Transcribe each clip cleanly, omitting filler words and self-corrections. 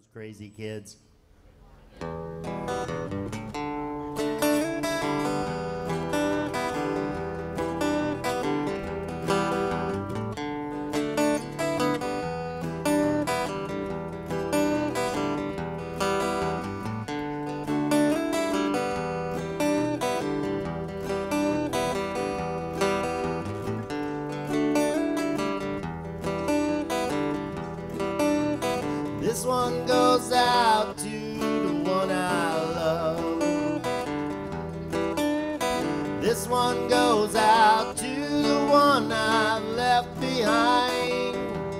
those crazy kids. This one goes out to the one I love. This one goes out to the one I left behind.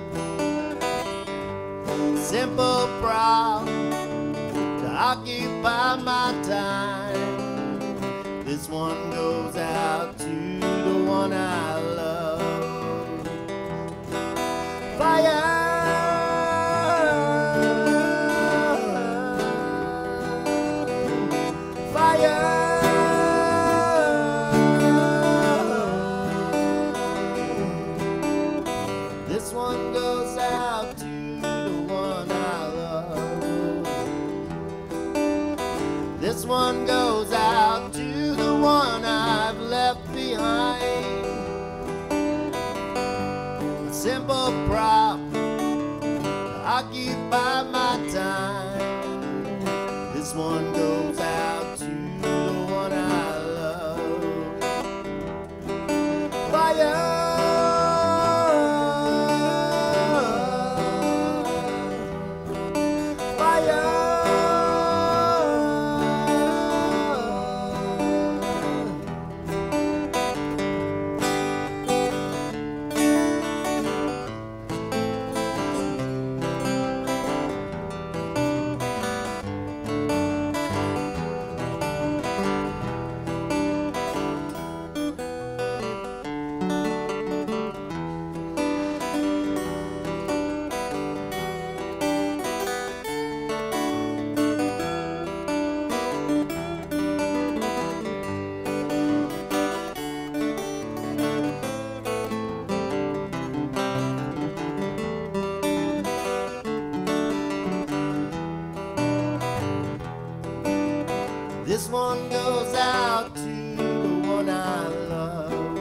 Simple problem to occupy my time. This one goes out to the one I love. Fire! This one goes out to the one I love. This one goes out to the one I've left behind. A simple prop to occupy my time. This one goes out to the one I love. Fire! This one goes out to the one I love.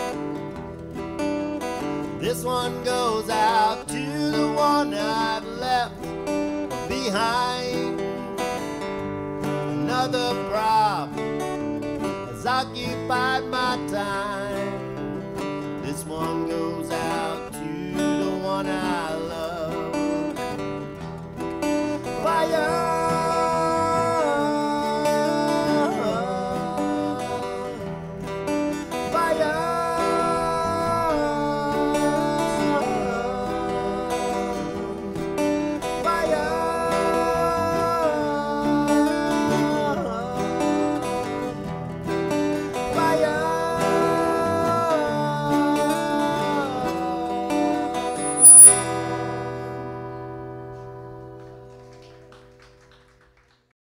This one goes out to the one I've left behind. Another problem has occupied my time. This one goes out to the one I love. Fire!